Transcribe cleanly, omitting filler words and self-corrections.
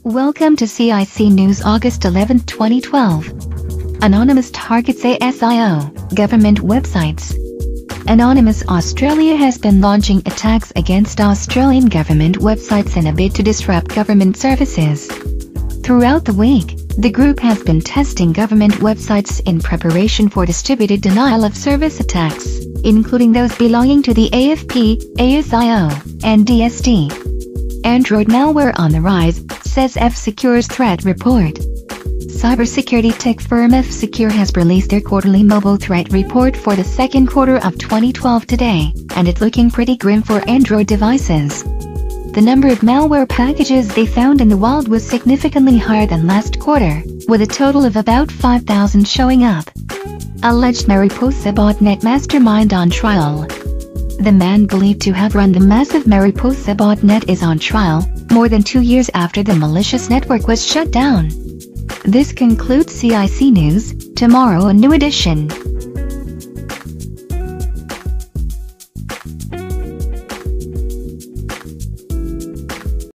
Welcome to CIC News August 11, 2012. Anonymous targets ASIO, government websites. Anonymous Australia has been launching attacks against Australian government websites in a bid to disrupt government services. Throughout the week, the group has been testing government websites in preparation for distributed denial of service attacks, including those belonging to the AFP, ASIO, and DST. Android malware on the rise, says F-Secure's threat report. Cybersecurity tech firm F-Secure has released their quarterly mobile threat report for the second quarter of 2012 today, and it's looking pretty grim for Android devices. The number of malware packages they found in the wild was significantly higher than last quarter, with a total of about 5,000 showing up. Alleged Mariposa botnet mastermind on trial. The man believed to have run the massive Mariposa botnet is on trial, more than 2 years after the malicious network was shut down. This concludes CIC News. Tomorrow a new edition.